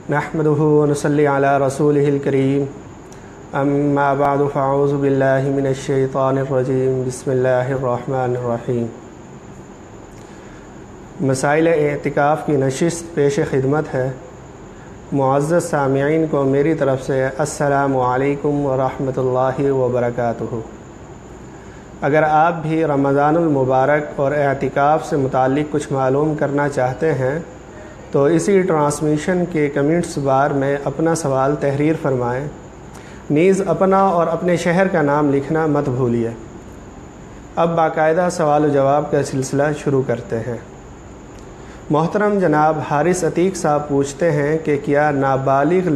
नहमदुहु व नसल्ली अला रसूलिहिल करीम अम्मा बअदु फ़अऊज़ु बिल्लाहि मिनश्शैतानिर रजीम बिस्मिल्लाहिर रहमानिर रहीम। मसाइल एतिकाफ़ की नशिस्त पेश खिदमत है। मुअज़्ज़ज़ सामिईन को मेरी तरफ़ से अस्सलामु अलैकुम व रहमतुल्लाहि व बरकातुहू। अगर आप भी रमज़ानुल मुबारक और एतिकाफ़ से मुताल्लिक़ कुछ मालूम करना चाहते हैं तो इसी ट्रांसमिशन के कमेंट्स बार में अपना सवाल तहरीर फरमाएँ। नीज़ अपना और अपने शहर का नाम लिखना मत भूलिए। अब बाकायदा सवाल जवाब का सिलसिला शुरू करते हैं। मोहतरम जनाब हारिस अतीक साहब पूछते हैं कि क्या नाबालिग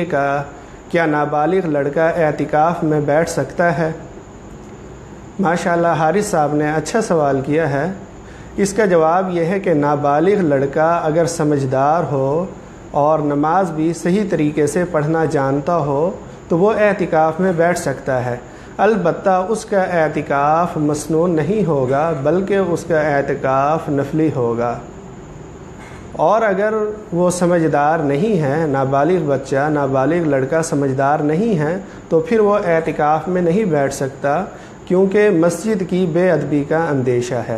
लड़का एतिकाफ़ में बैठ सकता है? माशाअल्लाह हारिस साहब ने अच्छा सवाल किया है। इसका जवाब यह है कि नाबालिग लड़का अगर समझदार हो और नमाज भी सही तरीके से पढ़ना जानता हो तो वो एतिकाफ़ में बैठ सकता है। अलबत्ता उसका एतिकाफ़ मसनून नहीं होगा बल्कि उसका एतिकाफ़ नफली होगा। और अगर वो समझदार नहीं है, नाबालिग बच्चा नाबालिग लड़का समझदार नहीं है तो फिर वो एतिकाफ़ में नहीं बैठ सकता, क्योंकि मस्जिद की बेअदबी का अंदेशा है।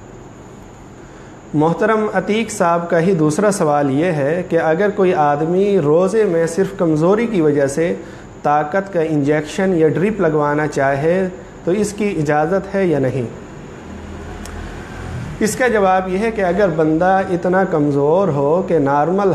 मोहतरम अतीक साहब का ही दूसरा सवाल ये है कि अगर कोई आदमी रोज़े में सिर्फ़ कमज़ोरी की वजह से ताकत का इंजेक्शन या ड्रिप लगवाना चाहे तो इसकी इजाज़त है या नहीं? इसका जवाब यह है कि अगर बंदा इतना कमज़ोर हो कि नॉर्मल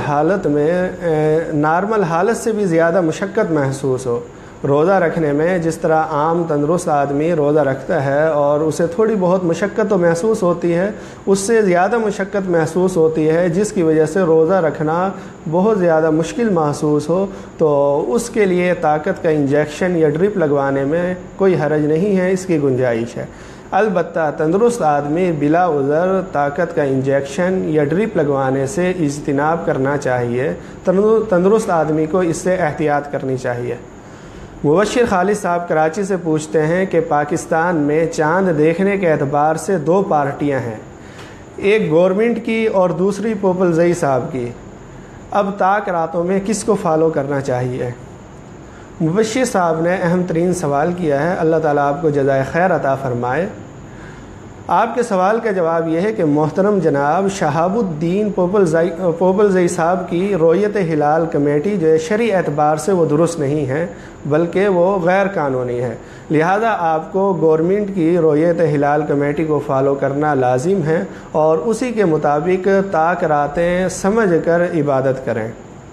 हालत से भी ज़्यादा मुशक्क़त महसूस हो रोज़ा रखने में, जिस तरह आम तंदुरुस्त आदमी रोज़ा रखता है और उसे थोड़ी बहुत मुशक्क़त तो महसूस होती है, उससे ज़्यादा मुशक्क़त महसूस होती है जिसकी वजह से रोज़ा रखना बहुत ज़्यादा मुश्किल महसूस हो, तो उसके लिए ताकत का इंजेक्शन या ड्रिप लगवाने में कोई हरज नहीं है, इसकी गुंजाइश है। अलबत्ता तंदुरुस्त आदमी बिला उज़र ताकत का इंजेक्शन या ड्रिप लगवाने से इज्तिनाब करना चाहिए। तंदुरुस्त आदमी को इससे एहतियात करनी चाहिए। मुबश्शिर खालिद साहब कराची से पूछते हैं कि पाकिस्तान में चांद देखने के एतबार से दो पार्टियां हैं, एक गवर्नमेंट की और दूसरी पोपलजई साहब की। अब ताक रातों में किसको फॉलो करना चाहिए? मुबश्शिर साहब ने अहम तरीन सवाल किया है। अल्लाह ताला आपको जज़ाए खैर अता फ़रमाए। आपके सवाल का जवाब यह है कि मोहतरम जनाब शहाबुद्दीन पोपलजई साहब की रोयत हिलाल कमेटी जो है शरई एतबार से वो दुरुस्त नहीं है बल्कि वो गैर कानूनी है। लिहाजा आपको गवर्नमेंट की रोयत हिलाल कमेटी को फॉलो करना लाजिम है और उसी के मुताबिक ताक रातें समझ कर इबादत करें।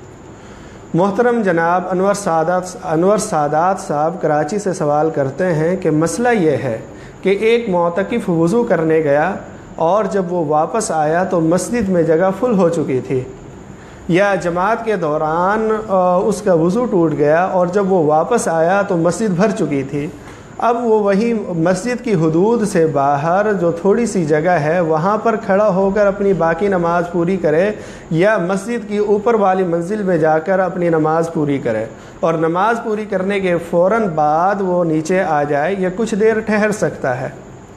मोहतरम जनाब अनवर सादात साहब कराची से सवाल करते हैं कि मसला ये है कि एक मुअतकिफ़ वज़ू करने गया और जब वो वापस आया तो मस्जिद में जगह फुल हो चुकी थी, या जमात के दौरान उसका वज़ू टूट गया और जब वो वापस आया तो मस्जिद भर चुकी थी। अब वो वही मस्जिद की हुदूद से बाहर जो थोड़ी सी जगह है वहाँ पर खड़ा होकर अपनी बाकी नमाज पूरी करे या मस्जिद की ऊपर वाली मंजिल में जाकर अपनी नमाज पूरी करे और नमाज पूरी करने के फ़ौरन बाद वो नीचे आ जाए या कुछ देर ठहर सकता है?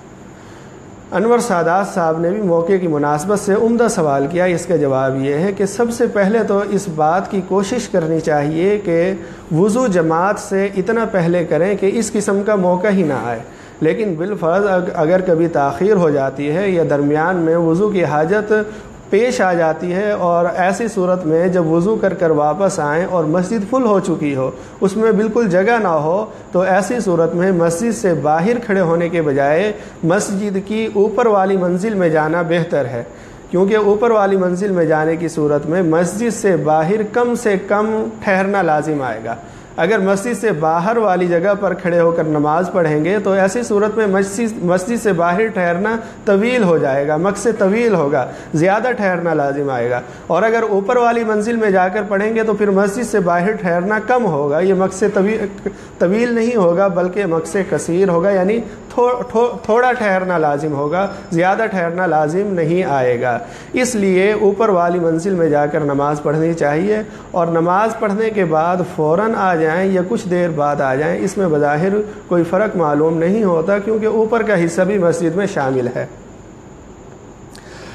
अनवर सादात साहब ने भी मौके की मुनासबत से उम्दा सवाल किया। इसका जवाब ये है कि सबसे पहले तो इस बात की कोशिश करनी चाहिए कि वज़ू जमात से इतना पहले करें कि इस किस्म का मौका ही ना आए। लेकिन बिलफ़र्ज़ अगर कभी ताख़ीर हो जाती है या दरमियान में वज़ू की हाजत पेश आ जाती है और ऐसी सूरत में जब वज़ू कर वापस आएँ और मस्जिद फुल हो चुकी हो, उसमें बिल्कुल जगह ना हो, तो ऐसी सूरत में मस्जिद से बाहर खड़े होने के बजाय मस्जिद की ऊपर वाली मंजिल में जाना बेहतर है, क्योंकि ऊपर वाली मंजिल में जाने की सूरत में मस्जिद से बाहर कम से कम ठहरना लाजिम आएगा। अगर मस्जिद से बाहर वाली जगह पर खड़े होकर नमाज पढ़ेंगे तो ऐसी सूरत में मस्जिद से बाहर ठहरना तवील हो जाएगा, मकसद तवील होगा, ज़्यादा ठहरना लाजिम आएगा। और अगर ऊपर वाली मंजिल में जाकर पढ़ेंगे तो फिर मस्जिद से बाहर ठहरना कम होगा, ये मकसद तवील नहीं होगा बल्कि मकसद कसीर होगा, यानी थोड़ा ठहरना लाजिम होगा, ज़्यादा ठहरना लाजिम नहीं आएगा। इसलिए ऊपर वाली मंजिल में जाकर नमाज़ पढ़नी चाहिए और नमाज़ पढ़ने के बाद फ़ौरन आ जाएं या कुछ देर बाद आ जाएं, इसमें बज़ाहिर कोई फ़र्क मालूम नहीं होता, क्योंकि ऊपर का हिस्सा भी मस्जिद में शामिल है।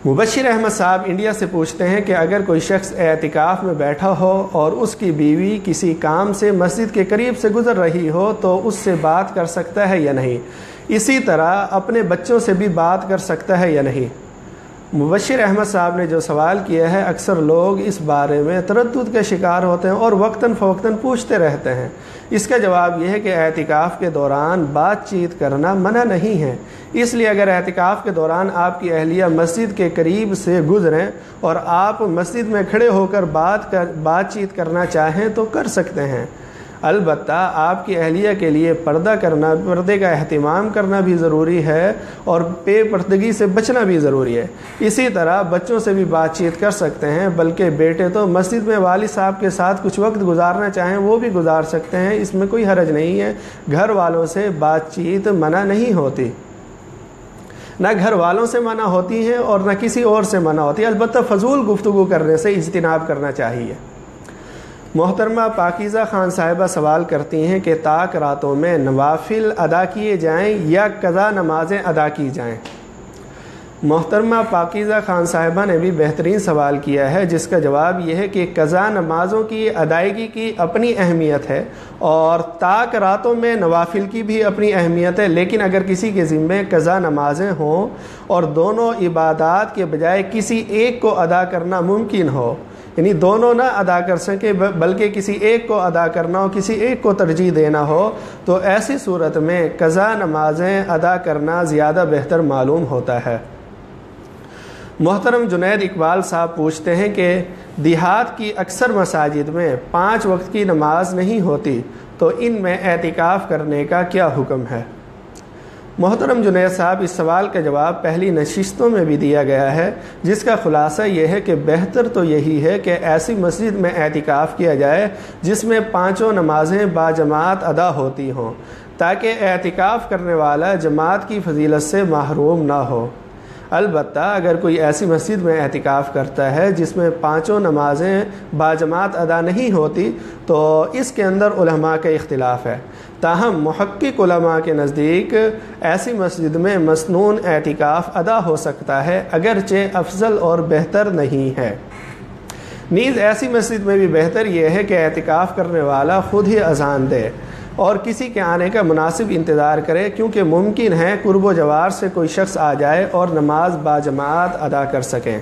مبشر احمد صاحب انڈیا سے پوچھتے ہیں کہ اگر کوئی شخص اعتکاف میں بیٹھا ہو اور اس کی بیوی کسی کام سے مسجد کے قریب سے گزر رہی ہو تو اس سے بات کر سکتا ہے یا نہیں؟ اسی طرح اپنے بچوں سے بھی بات کر سکتا ہے یا نہیں؟ مبشر احمد صاحب نے جو سوال کیا ہے، اکثر لوگ اس بارے میں تردد کا شکار ہوتے ہیں اور وقتاً فوقتاً پوچھتے رہتے ہیں۔ اس کا جواب یہ ہے کہ اعتکاف کے دوران بات چیت کرنا منع نہیں ہے، اس لیے اگر اعتکاف کے دوران آپ کی اہلیہ مسجد کے قریب سے گزریں اور آپ مسجد میں کھڑے ہو کر بات چیت کرنا چاہیں تو کر سکتے ہیں۔ البتہ آپ کی اہلیہ کے لیے پردے کا اہتمام کرنا بھی ضروری ہے اور بے پردگی سے بچنا بھی ضروری ہے۔ اسی طرح بچوں سے بھی بات چیت کر سکتے ہیں، بلکہ بیٹے تو مسجد میں والد صاحب کے ساتھ کچھ وقت گزارنا چاہیں وہ بھی گزار سکتے ہیں، اس میں کوئی حرج نہیں ہے۔ گھر والوں سے بات چیت منع نہیں ہوتی، نہ گھر والوں سے منع ہوتی ہے اور نہ کسی اور سے منع ہوتی ہے، البتہ فضول گفتگو کرنے سے اجتناب کرنا چاہیے۔ محترمہ پاکیزہ خان صاحبہ سوال کرتی ہیں کہ طاق راتوں میں نوافل ادا کیے جائیں یا قضا نمازیں ادا کی جائیں؟ محترمہ پاکیزہ خان صاحبہ نے بھی بہترین سوال کیا ہے، جس کا جواب یہ ہے کہ قضا نمازوں کی ادائیگی کی اپنی اہمیت ہے اور طاق راتوں میں نوافل کی بھی اپنی اہمیت ہے، لیکن اگر کسی کے ذمے قضا نمازیں ہوں اور دونوں عبادات کے بجائے کسی ایک کو ادا کرنا ممکن ہو، یعنی دونوں نہ ادا کر سکے بلکہ کسی ایک کو ادا کرنا ہو، کسی ایک کو ترجیح دینا ہو، تو ایسی صورت میں قضا نمازیں ادا کرنا زیادہ بہتر معلوم ہوتا ہے۔ محترم جنید اقبال صاحب پوچھتے ہیں کہ دیہات کی اکثر مساجد میں 5 وقت کی نماز نہیں ہوتی، تو ان میں اعتکاف کرنے کا کیا حکم ہے؟ محترم جنید صاحب، اس سوال کا جواب پہلی نشستوں میں بھی دیا گیا ہے، جس کا خلاصہ یہ ہے کہ بہتر تو یہی ہے کہ ایسی مسجد میں اعتکاف کیا جائے جس میں 5 نمازیں باجماعت ادا ہوتی ہوں، تاکہ اعتکاف کرنے والا جماعت کی فضیلت سے محروم نہ ہو۔ البتہ اگر کوئی ایسی مسجد میں اعتکاف کرتا ہے جس میں 5 نمازیں باجماعت ادا نہیں ہوتی تو اس کے اندر علماء کا اختلاف ہے۔ تاہم محقق علماء کے نزدیک ایسی مسجد میں مسنون اعتکاف ادا ہو سکتا ہے، اگرچہ افضل اور بہتر نہیں ہے۔ نیز ایسی مسجد میں بھی بہتر یہ ہے کہ اعتکاف کرنے والا خود ہی اذان دے اور کسی کے آنے کا مناسب انتظار کرے، کیونکہ ممکن ہے قرب و جوار سے کوئی شخص آ جائے اور نماز باجماعت ادا کر سکیں۔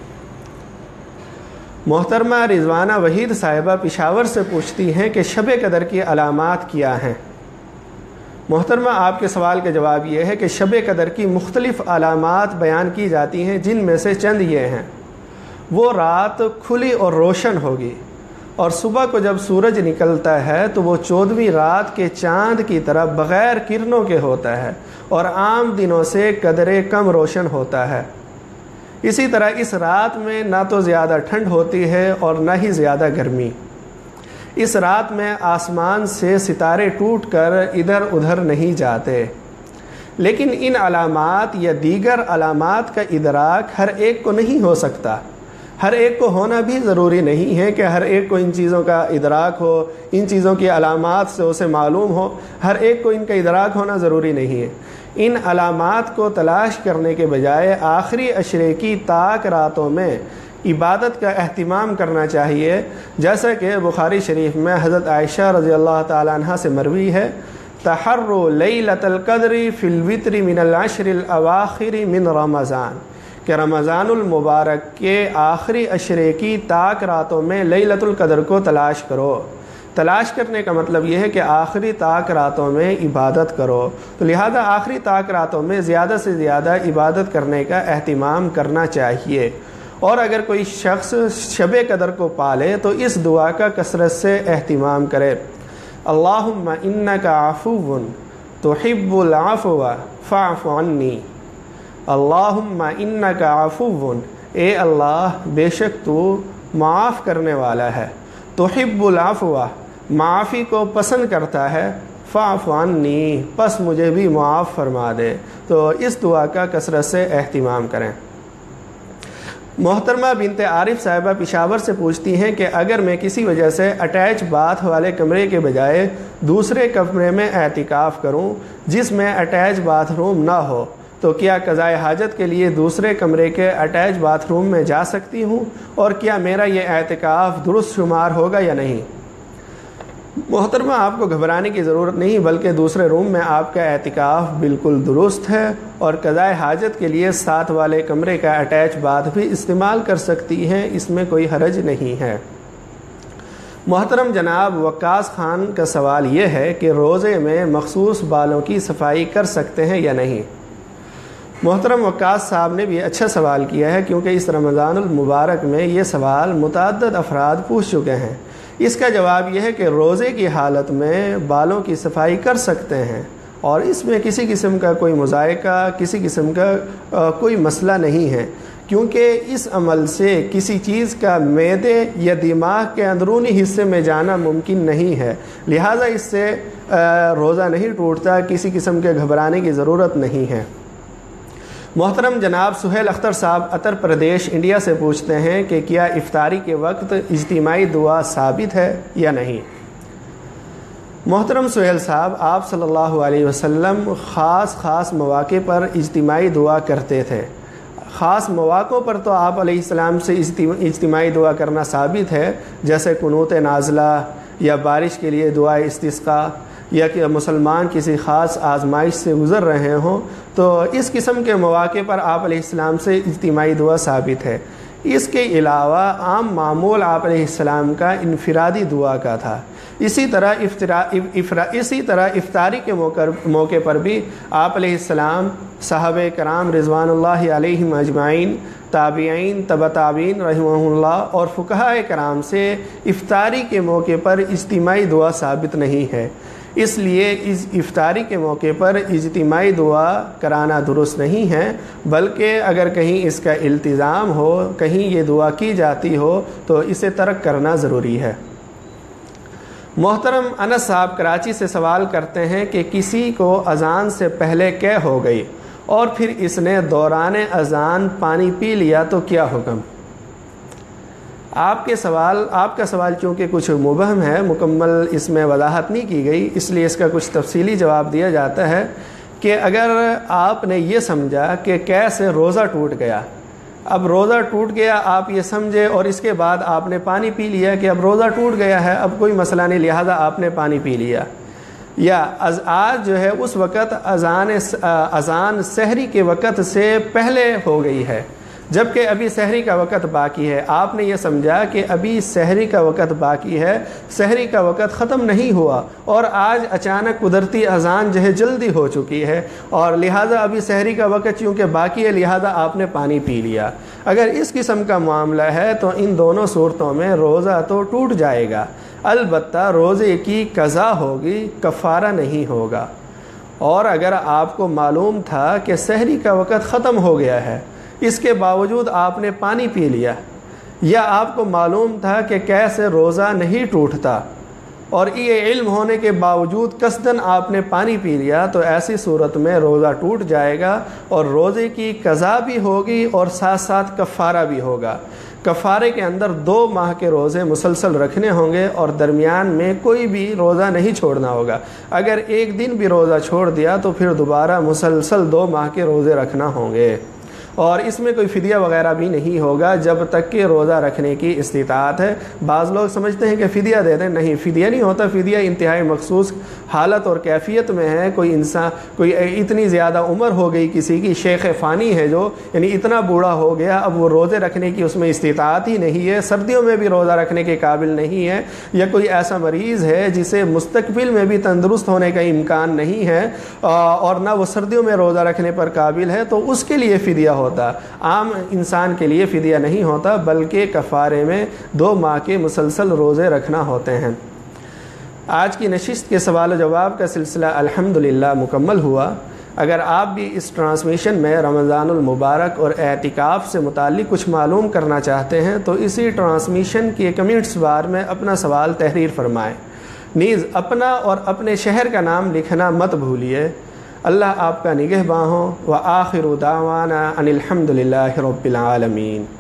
محترمہ رضوانہ وحید صاحبہ پشاور سے پوچھتی ہیں کہ شب قدر کی علامات کیا ہیں؟ محترمہ، آپ کے سوال کا جواب یہ ہے کہ شب قدر کی مختلف علامات بیان کی جاتی ہیں، جن میں سے چند یہ ہیں۔ وہ رات کھلی اور روشن ہوگی، اور صبح کو جب سورج نکلتا ہے تو وہ 14ویں رات کے چاند کی طرح بغیر کرنوں کے ہوتا ہے اور عام دنوں سے قدرے کم روشن ہوتا ہے۔ اسی طرح اس رات میں نہ تو زیادہ ٹھنڈ ہوتی ہے اور نہ ہی زیادہ گرمی۔ اس رات میں آسمان سے ستارے ٹوٹ کر ادھر ادھر نہیں جاتے، لیکن ان علامات یا دیگر علامات کا ادراک ہر ایک کو نہیں ہو سکتا۔ ہر ایک کو ہونا بھی ضروری نہیں ہے کہ ہر ایک کو ان چیزوں کا ادراک ہو، ان چیزوں کی علامات سے اسے معلوم ہو، ہر ایک کو ان کا ادراک ہونا ضروری نہیں ہے۔ ان علامات کو تلاش کرنے کے بجائے آخری عشرے کی طاق راتوں میں عبادت کا اہتمام کرنا چاہیے، جیسا کہ بخاری شریف میں حضرت عائشہ رضی اللہ تعالیٰ عنہ سے مروی ہے، تحروا لیلۃ القدر فی الوتر من العشر الاواخر من رمضان، کہ رمضان المبارک کے آخری عشرے کی طاق راتوں میں لیلۃ القدر کو تلاش کرو۔ تلاش کرنے کا مطلب یہ ہے کہ آخری طاق راتوں میں عبادت کرو، تو لہذا آخری طاق راتوں میں زیادہ سے زیادہ عبادت کرنے کا اہتمام کرنا چاہیے۔ اور اگر کوئی شخص شب قدر کو پالے تو اس دعا کا کثرت سے اہتمام کرے، اللہم انک عفو تحب العفو فاعف عنی، اللہم انک عفو، اے اللہ بے شک تو معاف کرنے والا ہے، تحب العفو معافی کو پسند کرتا ہے، فاعف عنی پس مجھے بھی معاف فرما دے۔ تو اس دعا کا کثرت سے اہتمام کریں۔ محترمہ بنت عارف صاحبہ پشاور سے پوچھتی ہیں کہ اگر میں کسی وجہ سے اٹیچ باتھ والے کمرے کے بجائے دوسرے کمرے میں اعتکاف کروں جس میں اٹیچ باتھ روم نہ ہو، تو کیا قضائے حاجت کے لیے دوسرے کمرے کے اٹیچ باتھ روم میں جا سکتی ہوں، اور کیا میرا یہ اعتکاف درست شمار ہوگا یا نہیں؟ محترمہ، آپ کو گھبرانے کی ضرورت نہیں، بلکہ دوسرے روم میں آپ کا اعتکاف بالکل درست ہے، اور قضائے حاجت کے لیے ساتھ والے کمرے کا اٹیچ باتھ بھی استعمال کر سکتی ہیں، اس میں کوئی حرج نہیں ہے۔ محترم جناب وقاص خان کا سوال یہ ہے کہ روزے میں مخصوص بالوں کی صفائی کر سکتے ہیں یا نہیں؟ محترم وقاص صاحب نے بھی اچھا سوال کیا ہے، کیونکہ اس رمضان المبارک میں یہ سوال متعدد افراد پوچھ چکے ہیں۔ اس کا جواب یہ ہے کہ روزے کی حالت میں بالوں کی صفائی کر سکتے ہیں، اور اس میں کسی قسم کا کوئی مذائقہ، کسی قسم کا کوئی مسئلہ نہیں ہے، کیونکہ اس عمل سے کسی چیز کا معدے یا دماغ کے اندرونی حصے میں جانا ممکن نہیں ہے، لہٰذا اس سے روزہ نہیں ٹوٹتا، کسی قسم کے گھبرانے کی ضرورت نہیں ہے۔ محترم جناب سہیل اختر صاحب اتر پردیش انڈیا سے پوچھتے ہیں کہ کیا افطاری کے وقت اجتماعی دعا ثابت ہے یا نہیں؟ محترم سہیل صاحب، آپ صلی اللہ علیہ وسلم خاص مواقع پر اجتماعی دعا کرتے تھے۔ خاص مواقعوں پر تو آپ علیہ السلام سے اجتماعی دعا کرنا ثابت ہے، جیسے قنوت نازلہ یا بارش کے لیے دعا استسقاء، یا کہ مسلمان کسی خاص آزمائش سے گزر رہے ہوں، تو اس قسم کے مواقع پر آپ علیہ السلام سے اجتماعی دعا ثابت ہے۔ اس کے علاوہ عام معمول آپ علیہ السلام کا انفرادی دعا کا تھا۔ اسی طرح افطاری کے موقع پر بھی آپ علیہ السلام صحابہ کرام رضوان اللہ علیہم اجمعین، تابعین، تبع تابعین رحمہ اللہ اور فقہاء کرام سے افطاری کے موقع پر اجتماعی دعا ثابت نہیں ہے، اس لیے اس افطاری کے موقع پر اجتماعی دعا کرانا درست نہیں ہے، بلکہ اگر کہیں اس کا التزام ہو، کہیں یہ دعا کی جاتی ہو تو اسے ترک کرنا ضروری ہے۔ محترم انس صاحب کراچی سے سوال کرتے ہیں کہ کسی کو اذان سے پہلے قے ہو گئی اور پھر اس نے دوران اذان پانی پی لیا تو کیا حکم؟ آپ کا سوال چونکہ کچھ مبہم ہے، مکمل اس میں وضاحت نہیں کی گئی، اس لیے اس کا کچھ تفصیلی جواب دیا جاتا ہے کہ اگر آپ نے یہ سمجھا کہ قے سے روزہ ٹوٹ گیا، اب روزہ ٹوٹ گیا آپ یہ سمجھے، اور اس کے بعد آپ نے پانی پی لیا کہ اب روزہ ٹوٹ گیا ہے، اب کوئی مسئلہ نہیں، لہذا آپ نے پانی پی لیا، یا آج جو ہے اس وقت اذان سحری کے وقت سے پہلے ہو گئی ہے جبکہ ابھی سحری کا وقت باقی ہے، آپ نے یہ سمجھا کہ ابھی سحری کا وقت باقی ہے، سحری کا وقت ختم نہیں ہوا، اور آج اچانک قدرتی اذان جو ہے جلدی ہو چکی ہے، اور لہٰذا ابھی سحری کا وقت چونکہ باقی ہے لہٰذا آپ نے پانی پی لیا۔ اگر اس قسم کا معاملہ ہے تو ان دونوں صورتوں میں روزہ تو ٹوٹ جائے گا، البتہ روزے کی قضا ہوگی، کفارہ نہیں ہوگا۔ اور اگر آپ کو معلوم تھا کہ سحری کا وقت ختم ہو گیا ہے، اس کے باوجود آپ نے پانی پی لیا، یا آپ کو معلوم تھا کہ کیسے روزہ نہیں ٹوٹتا، اور یہ علم ہونے کے باوجود قصداً آپ نے پانی پی لیا، تو ایسی صورت میں روزہ ٹوٹ جائے گا، اور روزے کی قضا بھی ہوگی اور ساتھ ساتھ کفارہ بھی ہوگا۔ کفارے کے اندر 2 ماہ کے روزے مسلسل رکھنے ہوں گے، اور درمیان میں کوئی بھی روزہ نہیں چھوڑنا ہوگا۔ اگر ایک دن بھی روزہ چھوڑ دیا تو پھر دوبارہ مسلسل 2 ماہ کے روزے رکھنا ہوں گے، اور اس میں کوئی فدیہ وغیرہ بھی نہیں ہوگا جب تک کہ روزہ رکھنے کی استطاعت ہے۔ بعض لوگ سمجھتے ہیں کہ فدیہ دے دیں، نہیں، فدیہ نہیں ہوتا، فدیہ انتہائی مخصوص حالت اور کیفیت میں ہے۔ کوئی اتنی زیادہ عمر ہو گئی کسی کی، شیخ فانی ہے جو، یعنی اتنا بوڑھا ہو گیا، اب وہ روزے رکھنے کی اس میں استطاعت ہی نہیں ہے، سردیوں میں بھی روزہ رکھنے کے قابل نہیں ہے، یا کوئی ایسا مریض ہے جسے مستقبل میں بھی تندرست ہونے کا امکان نہیں ہے اور نہ وہ سردیوں میں روزہ رکھنے پر قابل ہے، تو اس کے لیے فدیہ ہوتا۔ عام انسان کے لیے فدیہ نہیں ہوتا، بلکہ کفارے میں 2 ماہ کے مسلسل روزے رکھنا ہوتے ہیں۔ آج کی نشست کے سوال و جواب کا سلسلہ الحمدللہ مکمل ہوا۔ اگر آپ بھی اس ٹرانسمیشن میں رمضان المبارک اور اعتکاف سے متعلق کچھ معلوم کرنا چاہتے ہیں تو اسی ٹرانسمیشن کے کمنٹس بار میں اپنا سوال تحریر فرمائیں، نیز اپنا اور اپنے شہر کا نام لکھنا مت بھولیے۔ اللہ آپ کا نگہباں ہو، وآخر دعوانا ان الحمدللہ رب العالمین۔